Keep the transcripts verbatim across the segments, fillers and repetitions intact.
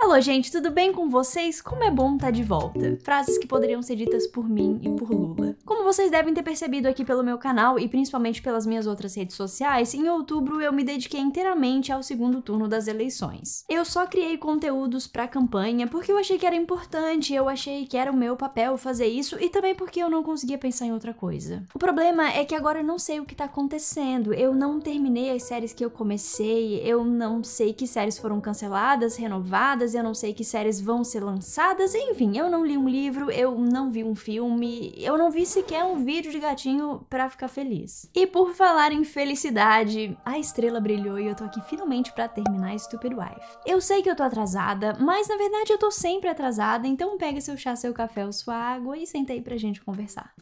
Alô, gente, tudo bem com vocês? Como é bom estar de volta. Frases que poderiam ser ditas por mim e por Lula. Como vocês devem ter percebido aqui pelo meu canal e principalmente pelas minhas outras redes sociais, em outubro eu me dediquei inteiramente ao segundo turno das eleições. Eu só criei conteúdos pra campanha porque eu achei que era importante, eu achei que era o meu papel fazer isso e também porque eu não conseguia pensar em outra coisa. O problema é que agora eu não sei o que tá acontecendo, eu não terminei as séries que eu comecei, eu não sei que séries foram canceladas, renovadas, eu não sei que séries vão ser lançadas, enfim, eu não li um livro, eu não vi um filme, eu não vi sequer um vídeo de gatinho pra ficar feliz. E por falar em felicidade, a estrela brilhou e eu tô aqui finalmente pra terminar Stupid Wife. Eu sei que eu tô atrasada, mas na verdade eu tô sempre atrasada, então pega seu chá, seu café ou sua água e senta aí pra gente conversar.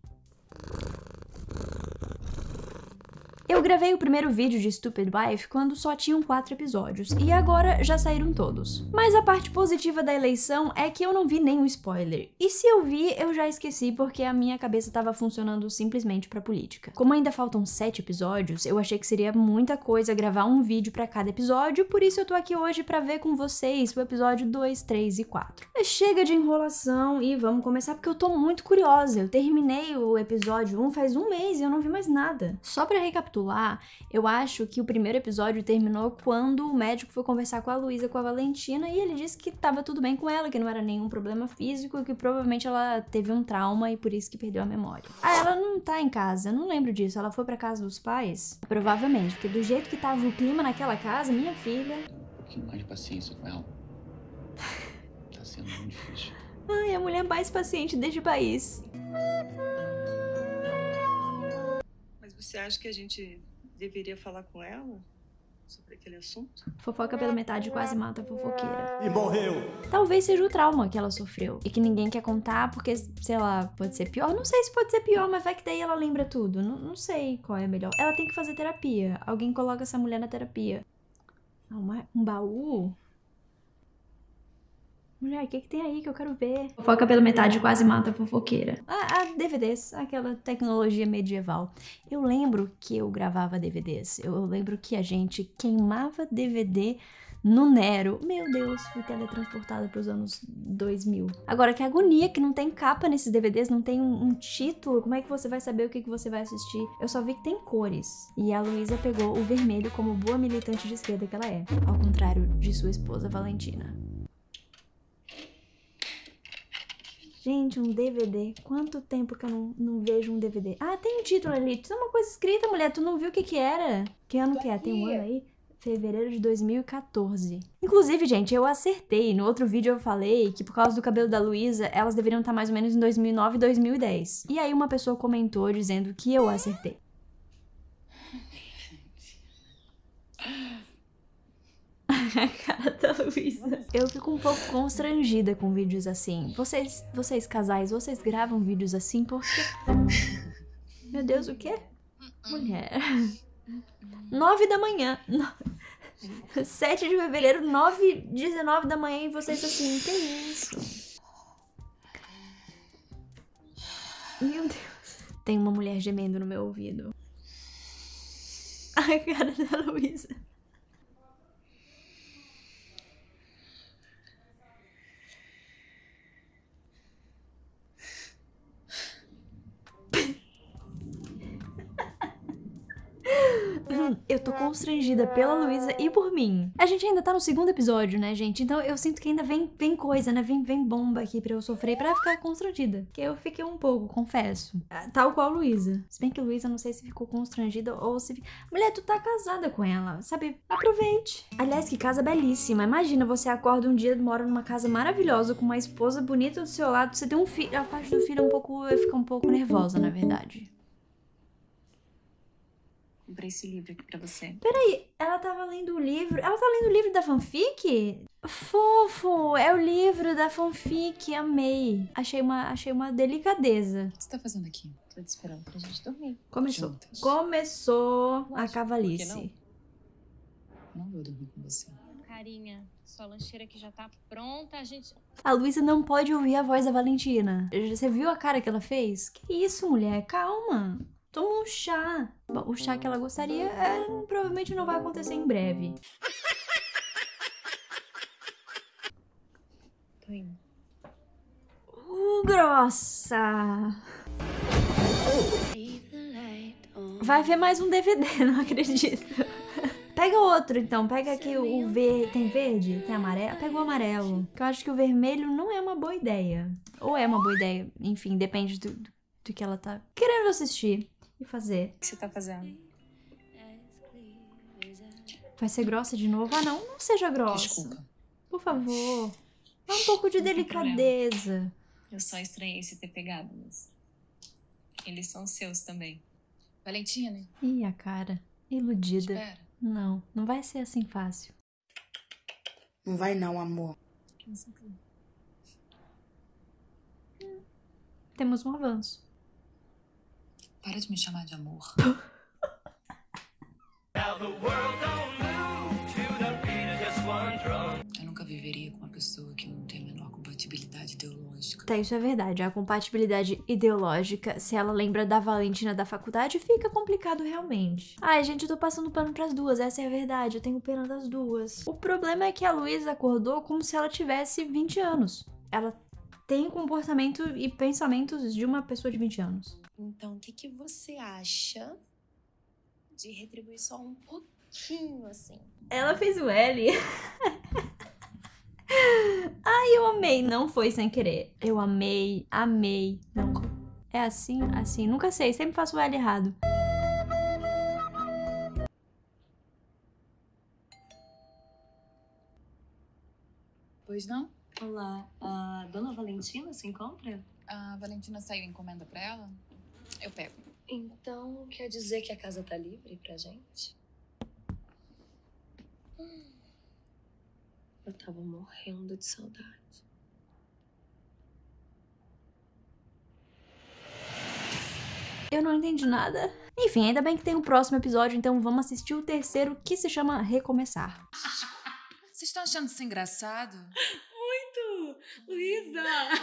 Eu gravei o primeiro vídeo de Stupid Wife quando só tinham quatro episódios, e agora já saíram todos. Mas a parte positiva da eleição é que eu não vi nenhum spoiler, e se eu vi, eu já esqueci porque a minha cabeça tava funcionando simplesmente pra política. Como ainda faltam sete episódios, eu achei que seria muita coisa gravar um vídeo pra cada episódio, por isso eu tô aqui hoje pra ver com vocês o episódio dois, três e quatro. Mas chega de enrolação e vamos começar porque eu tô muito curiosa. Eu terminei o episódio um faz um mês e eu não vi mais nada. Só pra recapitular, eu acho que o primeiro episódio terminou quando o médico foi conversar com a Luísa, com a Valentina, e ele disse que tava tudo bem com ela, que não era nenhum problema físico, que provavelmente ela teve um trauma e por isso que perdeu a memória. Ah, ela não tá em casa, eu não lembro disso, ela foi pra casa dos pais? Provavelmente, porque do jeito que tava o clima naquela casa, minha filha... Um pouquinho mais de paciência com ela. Tá sendo muito difícil. Ai, a mulher mais paciente deste país. Você acha que a gente deveria falar com ela sobre aquele assunto? Fofoca pela metade quase mata a fofoqueira. E morreu! Talvez seja o trauma que ela sofreu e que ninguém quer contar porque, sei lá, pode ser pior. Não sei se pode ser pior, mas vai que daí ela lembra tudo. Não, não sei qual é melhor. Ela tem que fazer terapia. Alguém coloca essa mulher na terapia. Ah, uma, um baú? Mulher, o que que tem aí que eu quero ver? Fofoca pela metade quase mata a fofoqueira. Ah, a D V Ds, aquela tecnologia medieval. Eu lembro que eu gravava D V Ds. Eu lembro que a gente queimava D V D no Nero. Meu Deus, fui teletransportada para os anos dois mil. Agora, que agonia que não tem capa nesses D V Ds, não tem um, um título. Como é que você vai saber o que, que você vai assistir? Eu só vi que tem cores. E a Luísa pegou o vermelho como boa militante de esquerda que ela é. Ao contrário de sua esposa Valentina. Gente, um D V D. Quanto tempo que eu não, não vejo um D V D? Ah, tem um título ali. Tem uma coisa escrita, mulher. Tu não viu o que que era? Que ano que é? Tem um ano aí? Fevereiro de dois mil e quatorze. Inclusive, gente, eu acertei. No outro vídeo eu falei que por causa do cabelo da Luísa, elas deveriam estar mais ou menos em dois mil e nove e dois mil e dez. E aí uma pessoa comentou dizendo que eu acertei. A cara da Luísa. Eu fico um pouco constrangida com vídeos assim. Vocês, vocês casais, vocês gravam vídeos assim porque... Meu Deus, o quê? Mulher. Nove da manhã. Sete de fevereiro, nove, dezenove da manhã e vocês assim, que isso? Meu Deus. Tem uma mulher gemendo no meu ouvido. A cara da Luísa. Eu tô constrangida pela Luísa e por mim. A gente ainda tá no segundo episódio, né, gente? Então eu sinto que ainda vem, vem coisa, né? Vem, vem bomba aqui pra eu sofrer pra ficar constrangida. Que eu fiquei um pouco, confesso. Tal qual Luísa. Se bem que Luísa, não sei se ficou constrangida ou se... Mulher, tu tá casada com ela, sabe? Aproveite. Aliás, que casa belíssima. Imagina, você acorda um dia, mora numa casa maravilhosa, com uma esposa bonita do seu lado, você tem um filho... A parte do filho é um pouco... Eu fico um pouco nervosa, na verdade. Comprei esse livro aqui pra você. Peraí, ela tava lendo o livro... Ela tá lendo o livro da fanfic? Fofo, é o livro da fanfic, amei. Achei uma, achei uma delicadeza. O que você tá fazendo aqui? Tô te esperando pra gente dormir. Começou. Juntas. Começou a Lógico, cavalice. por que Não vou dormir com você. Carinha, sua lancheira aqui já tá pronta, a gente... A Luísa não pode ouvir a voz da Valentina. Você viu a cara que ela fez? Que isso, mulher? Calma. Toma um chá. Bom, o chá que ela gostaria é, provavelmente não vai acontecer em breve. Tô indo. Uh, grossa! Vai ver mais um D V D, não acredito. Pega outro, então. Pega aqui o verde. Tem verde? Tem amarelo? Pega o amarelo. Que eu acho que o vermelho não é uma boa ideia. Ou é uma boa ideia. Enfim, depende do, do, do que ela tá querendo assistir e fazer. O que você tá fazendo? Vai ser grossa de novo? Ah, não. Não seja grossa. Desculpa. Por favor. Dá um pouco de Não tem delicadeza. Eu só estranhei se ter pegado, mas... eles são seus também. Valentina, Ih, a cara. Iludida. espera. Não, não vai ser assim fácil. Não vai não, amor. Temos um avanço. Para de me chamar de amor. Eu nunca viveria com uma pessoa que não tem a menor compatibilidade ideológica. Tá, isso é verdade. A compatibilidade ideológica, se ela lembra da Valentina da faculdade, fica complicado realmente. Ai, gente, eu tô passando pano pras duas, essa é a verdade. Eu tenho pena das duas. O problema é que a Luísa acordou como se ela tivesse vinte anos. Ela tem comportamento e pensamentos de uma pessoa de vinte anos. Então, o que, que você acha de retribuir só um pouquinho, assim? Ela fez o L. Ai, eu amei. Não foi sem querer. Eu amei, amei. Não. É assim, assim. Nunca sei. Sempre faço o L errado. Pois não? Olá, a dona Valentina se encontra? A Valentina saiu encomenda pra ela? Eu pego. Então, quer dizer que a casa tá livre pra gente? Hum. Eu tava morrendo de saudade. Eu não entendi nada. Enfim, ainda bem que tem o próximo episódio, então vamos assistir o terceiro, que se chama Recomeçar. Vocês estão achando isso engraçado? Muito! Luísa!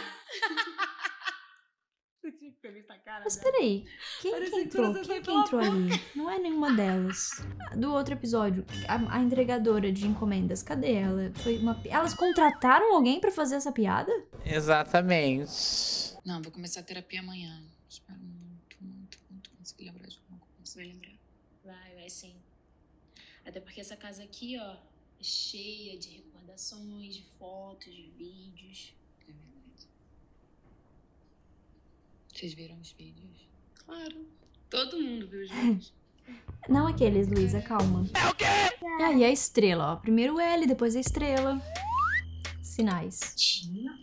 Mas peraí, quem que entrou? Quem que entrou ali? Não é nenhuma delas. Do outro episódio, a, a entregadora de encomendas, cadê ela? Foi uma... pi- Elas contrataram alguém pra fazer essa piada? Exatamente. Não, vou começar a terapia amanhã. Espero muito, muito, muito conseguir lembrar de alguma coisa. Vai lembrar. Vai, vai sim. Até porque essa casa aqui, ó, é cheia de recordações, de fotos, de vídeos. É verdade. Vocês viram os vídeos? Claro, todo mundo viu os vídeos. Não aqueles, Luísa, calma. É o quê? E aí, a estrela, ó. Primeiro o L, depois a estrela. Sinais. Tina?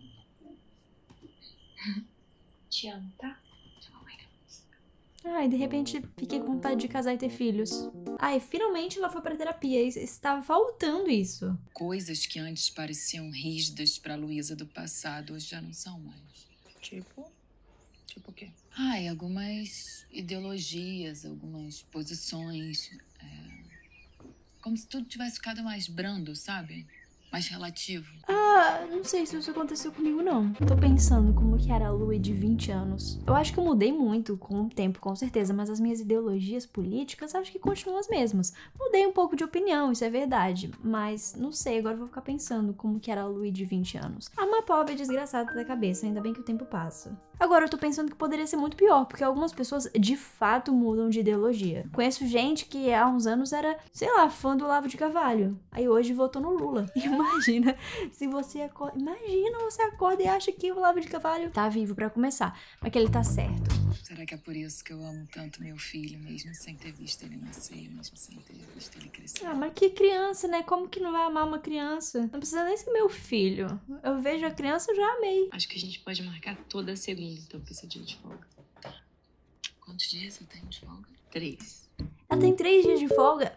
Te amo, tá? Ai, de repente, fiquei com vontade de casar e ter filhos. Ai, finalmente ela foi pra terapia. e Estava faltando isso. Coisas que antes pareciam rígidas pra Luísa do passado, hoje já não são mais. Tipo? Tipo o quê? Ai, algumas ideologias, algumas posições. é, Como se tudo tivesse ficado mais brando, sabe? Mais relativo. Ah, não sei se isso aconteceu comigo, não. Tô pensando como que era a Lu de vinte anos. Eu acho que eu mudei muito com o tempo, com certeza, mas as minhas ideologias políticas acho que continuam as mesmas. Mudei um pouco de opinião, isso é verdade, mas não sei, agora eu vou ficar pensando como que era a Lu de vinte anos. Ah, uma pobre desgraçada da cabeça, ainda bem que o tempo passa. Agora eu tô pensando que poderia ser muito pior, porque algumas pessoas de fato mudam de ideologia. Conheço gente que há uns anos era, sei lá, fã do Olavo de Carvalho. Aí hoje votou no Lula. Imagina se você acorda. Imagina você acorda e acha que o Olavo de Carvalho tá vivo pra começar, mas que ele tá certo. Será que é por isso que eu amo tanto meu filho, mesmo sem ter visto ele nascer, mesmo sem ter visto ele crescer? Ah, mas que criança, né? Como que não vai amar uma criança? Não precisa nem ser meu filho. Eu vejo a criança, eu já amei. Acho que a gente pode marcar toda segunda, então, pra esse dia de folga. Quantos dias eu tenho de folga? Três. Ela tem três dias de folga.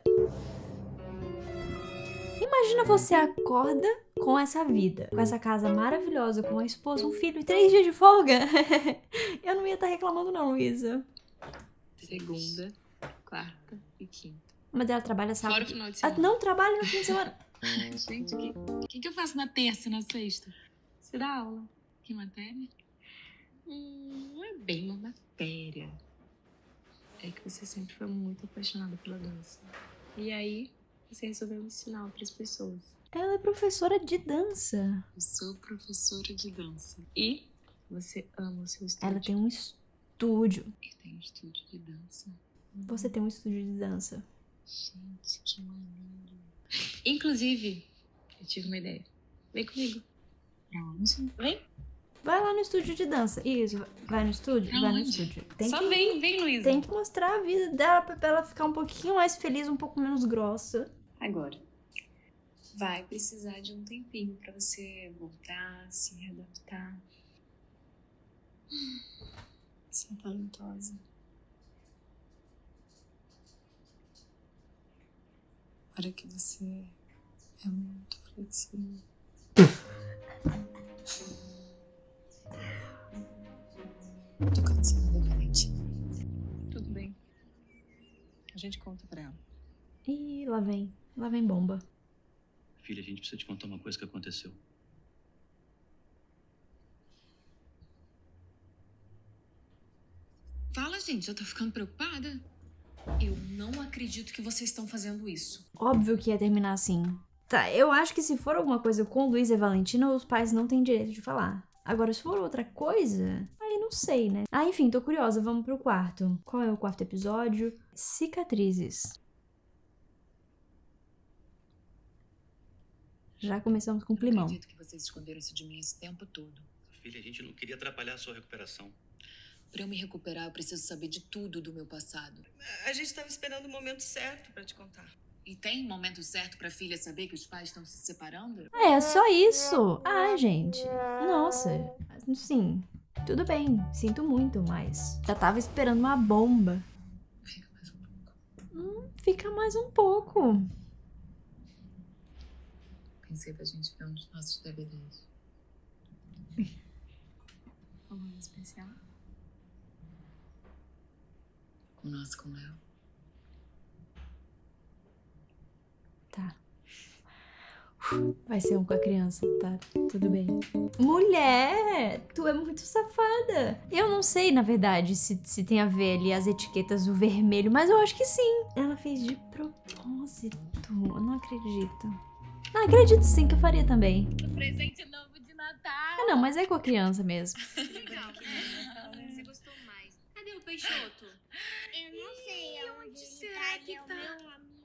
Imagina você acorda com essa vida, com essa casa maravilhosa, com uma esposa, um filho e três dias de folga. Eu não ia estar reclamando não, Luísa. Segunda, quarta e quinta. Mas ela trabalha sábado. Fora o final de Ah, semana. não trabalha no fim de semana. Gente, o que, que, que eu faço na terça e na sexta? Você dá aula. Que matéria? Hum, não é bem uma matéria. É que você sempre foi muito apaixonada pela dança. E aí, você resolveu ensinar outras pessoas. Ela é professora de dança. Eu sou professora de dança. E você ama o seu estúdio. Ela tem um estúdio. Eu tenho um estúdio de dança. Você tem um estúdio de dança. Gente, que maneiro. Inclusive, eu tive uma ideia. Vem comigo. Pra onde? Vem. Vai lá no estúdio de dança. Isso, vai no estúdio? Pra vai no onde? estúdio. Tem Só que, vem, vem, Luísa. Tem que mostrar a vida dela pra ela ficar um pouquinho mais feliz, um pouco menos grossa. Agora, vai precisar de um tempinho pra você voltar, se readaptar. Você é talentosa. Para que você é muito flexível. Tô cansada, Valentina. Tudo bem. A gente conta pra ela. Ih, lá vem. Lá vem bomba. Filha, a gente precisa te contar uma coisa que aconteceu. Fala, gente, eu tô ficando preocupada. Eu não acredito que vocês estão fazendo isso. Óbvio que ia terminar assim. Tá, eu acho que se for alguma coisa com Luiz e Valentina, os pais não têm direito de falar. Agora, se for outra coisa, aí não sei, né? Ah, enfim, tô curiosa, vamos pro quarto. Qual é o quarto episódio? Cicatrizes. Já começamos com Eu não climão. acredito que vocês esconderam isso de mim esse tempo todo. Filha, a gente não queria atrapalhar a sua recuperação. Pra eu me recuperar, eu preciso saber de tudo do meu passado. A gente tava esperando o momento certo pra te contar. E tem um momento certo pra filha saber que os pais estão se separando? É, só isso. Ai, gente. Nossa. Sim, tudo bem. Sinto muito, mas já tava esperando uma bomba. Fica mais um pouco. Hum, fica mais um pouco. Pensei pra gente ver um dos nossos D V Ds. Algum especial? O nosso com o Léo. Tá. Vai ser um com a criança, tá? Tudo bem. Mulher! Tu é muito safada. Eu não sei, na verdade, se, se tem a ver ali as etiquetas do vermelho, mas eu acho que sim. Ela fez de propósito. Eu não acredito. Não, acredito sim que eu faria também. Um presente novo de Natal. Ah, não, mas é com a criança mesmo. Legal, né? Você gostou mais. Cadê o Peixoto? Eu não sei aonde ele será tá, que ele é o tá? meu amigo.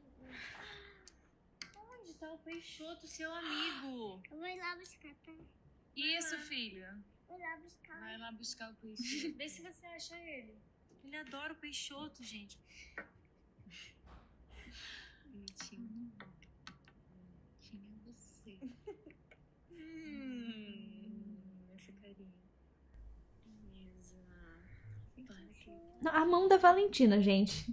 Onde tá o Peixoto, seu amigo? Eu vou ir lá buscar, tá? Isso, filha. Vou lá buscar. Vai lá buscar o peixe. Vê se você acha ele. Ele adora o Peixoto, gente. Bonitinho. Bonitinho é você. Hum, essa carinha. Beleza. Vai aqui. Não, a mão da Valentina, gente.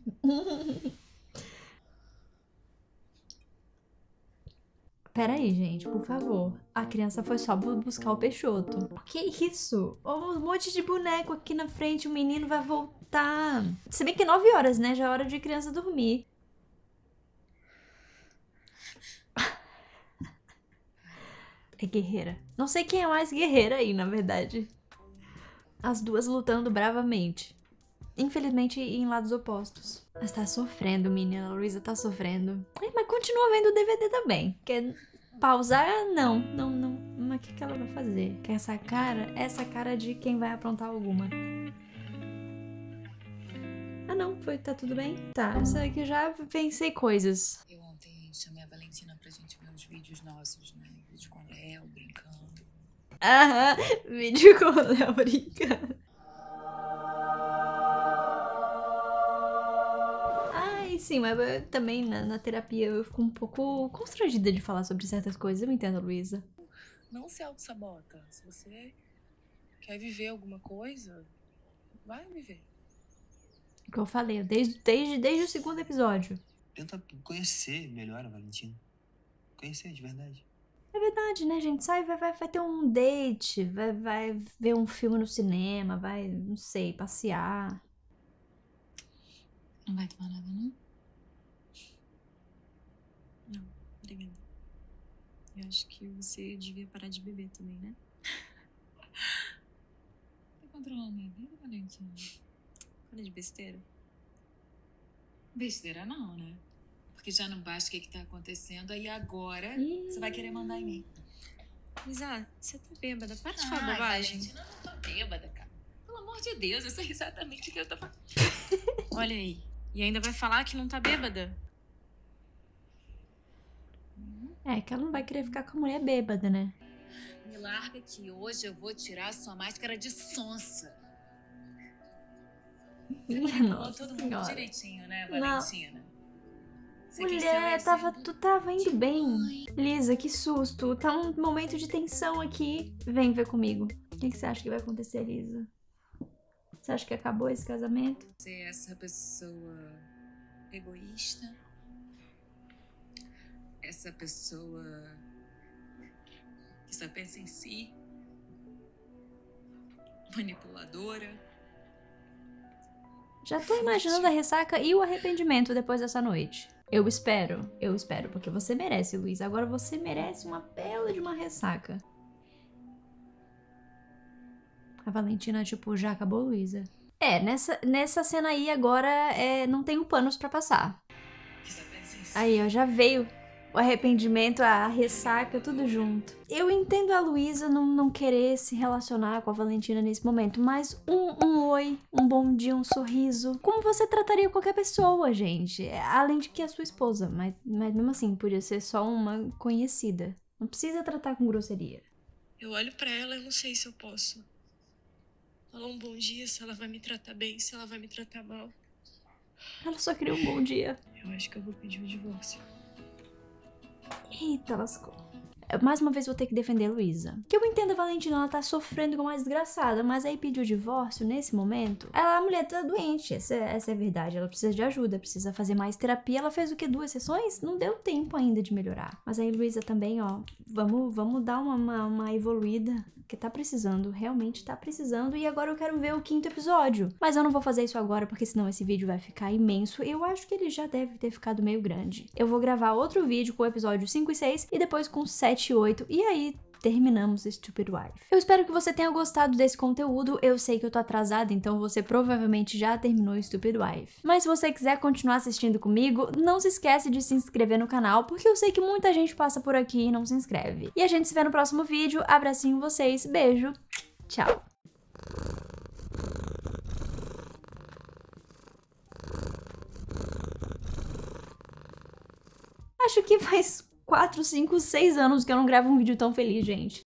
Peraí, gente, por favor. A criança foi só bu- buscar o Peixoto. Que isso? Um monte de boneco aqui na frente, o menino vai voltar. Se bem que é nove horas, né? Já é hora de criança dormir. É guerreira. Não sei quem é mais guerreira aí, na verdade. As duas lutando bravamente. Infelizmente, em lados opostos. Mas tá sofrendo, menina. A Luísa tá sofrendo. Ai, mas continua vendo o D V D também. Quer pausar? Não, não, não. Mas o que, que ela vai fazer? Que essa cara, essa cara de quem vai aprontar alguma. Ah, não. Foi, tá tudo bem? Tá, isso aqui eu já pensei coisas. Eu ontem chamei a Valentina pra gente ver uns vídeos nossos, né? Vídeo com o Léo, brincando. Aham, vídeo com o Léo brincando. Ai, sim, mas eu também na, na terapia eu fico um pouco constrangida de falar sobre certas coisas. Eu entendo, Luísa. Não se auto-sabota. Se você quer viver alguma coisa, vai viver. O que eu falei, desde, desde, desde o segundo episódio. Tenta conhecer melhor a Valentina. Conhecer de verdade. É verdade, né, gente? Sai, vai, vai, vai ter um date, vai, vai ver um filme no cinema, vai, não sei, passear. Não vai tomar nada, não? Não, obrigada. Eu acho que você devia parar de beber também, né? Tá controlando minha vida, Valentina? Para de besteira. Besteira não, né? porque já não basta o que, que tá acontecendo, aí agora Ih. você vai querer mandar em mim. Lisa, você tá bêbada? Para de falar Ai, bobagem. Valentina, eu não tô bêbada, cara. Pelo amor de Deus, eu sei exatamente o que eu tô falando. Olha aí. E ainda vai falar que não tá bêbada? É que ela não vai querer ficar com a mulher bêbada, né? Me larga que hoje eu vou tirar sua máscara de sonsa. Você Minha manipulou nossa todo mundo senhora. direitinho, né, Não. Valentina? Você quis ser Mulher, o tava, exemplo tu tava indo de bem. mãe. Lisa, que susto. Tá um momento de tensão aqui. Vem ver comigo. O que, que você acha que vai acontecer, Lisa? Você acha que acabou esse casamento? Você é essa pessoa egoísta? Essa pessoa que só pensa em si? Manipuladora? Já tô imaginando a ressaca e o arrependimento depois dessa noite. Eu espero, eu espero, porque você merece, Luiz. Agora você merece uma bela de uma ressaca. A Valentina, tipo, já acabou, Luísa? É, nessa, nessa cena aí agora é, não tenho panos pra passar. Que só pensa em si? Aí, ó, já veio o arrependimento, a ressaca, tudo junto. Eu entendo a Luísa não, não querer se relacionar com a Valentina nesse momento, mas um, um oi, um bom dia, um sorriso. Como você trataria qualquer pessoa, gente? Além de que é sua esposa, mas, mas mesmo assim, podia ser só uma conhecida. Não precisa tratar com grosseria. Eu olho pra ela e não sei se eu posso falar um bom dia, se ela vai me tratar bem, se ela vai me tratar mal. Ela só queria um bom dia. Eu acho que eu vou pedir o divórcio. Eita, lascou. Eu, mais uma vez vou ter que defender a Luísa. Que eu entendo a Valentina, ela tá sofrendo como uma desgraçada, mas aí pedir o divórcio nesse momento. Ela, a mulher tá doente, essa, essa é a verdade. Ela precisa de ajuda, precisa fazer mais terapia. Ela fez o que? Duas sessões? Não deu tempo ainda de melhorar. Mas aí, Luísa, também, ó, vamos, vamos dar uma, uma, uma evoluída. Porque tá precisando, realmente tá precisando. E agora eu quero ver o quinto episódio. Mas eu não vou fazer isso agora, porque senão esse vídeo vai ficar imenso. Eu acho que ele já deve ter ficado meio grande. Eu vou gravar outro vídeo com o episódio cinco e seis e depois com sete e oito. E aí terminamos Stupid Wife. Eu espero que você tenha gostado desse conteúdo. Eu sei que eu tô atrasada, então você provavelmente já terminou Stupid Wife. Mas se você quiser continuar assistindo comigo, não se esquece de se inscrever no canal, porque eu sei que muita gente passa por aqui e não se inscreve. E a gente se vê no próximo vídeo. Abracinho vocês, beijo, tchau! Acho que faz quatro, cinco, seis anos que eu não gravo um vídeo tão feliz, gente.